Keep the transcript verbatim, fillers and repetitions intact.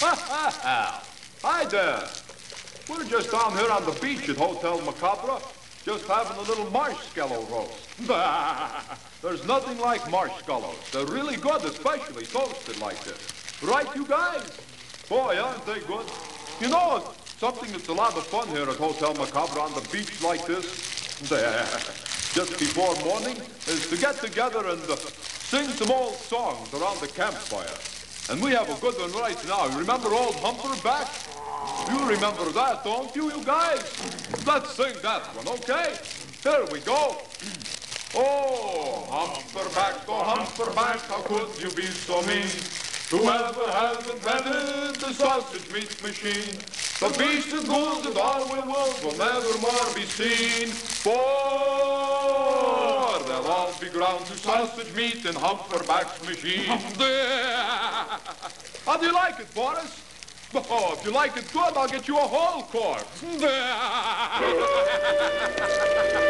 Hi there. We're just down here on the beach at Hotel Macabre, just having a little marshmallow roast. There's nothing like marshmallows. They're really good, especially toasted like this. Right, you guys? Boy, aren't they good? You know, something that's a lot of fun here at Hotel Macabre on the beach like this, just before morning, is to get together and uh, sing some old songs around the campfire. And we have a good one right now. You remember old Humperback? You remember that, don't you, you guys? Let's sing that one, okay? Here we go. Oh, Humperback, oh, Humperback, how could you be so mean? Whoever has invented the sausage meat machine? The beast is good and all we will will never more be seen. For they'll all be ground to sausage meat in Humperback's machine. How do you like it, Boris? Oh, if you like it good, I'll get you a whole corpse.